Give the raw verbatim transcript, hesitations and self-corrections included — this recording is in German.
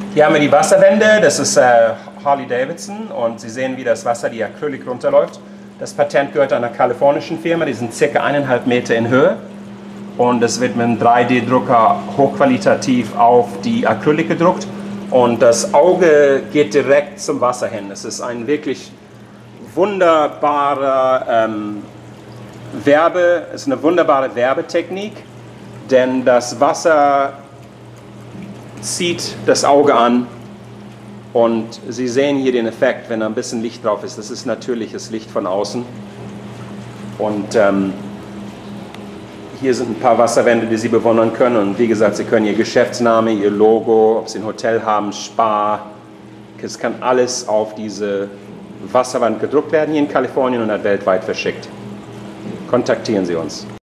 Hier haben wir die Wasserwände, das ist äh, Harley Davidson und Sie sehen, wie das Wasser die Acrylic runterläuft. Das Patent gehört einer kalifornischen Firma, die sind circa eineinhalb Meter in Höhe und es wird mit einem drei D Drucker hochqualitativ auf die Acrylic gedruckt und das Auge geht direkt zum Wasser hin. Es ist ein wirklich wunderbarer ähm, Werbe, es ist eine wunderbare Werbetechnik, denn das Wasser zieht das Auge an und Sie sehen hier den Effekt, wenn da ein bisschen Licht drauf ist. Das ist natürliches Licht von außen. Und ähm, hier sind ein paar Wasserwände, die Sie bewundern können. Und wie gesagt, Sie können Ihr Geschäftsname, Ihr Logo, ob Sie ein Hotel haben, Spa, es kann alles auf diese Wasserwand gedruckt werden hier in Kalifornien und dann weltweit verschickt. Kontaktieren Sie uns.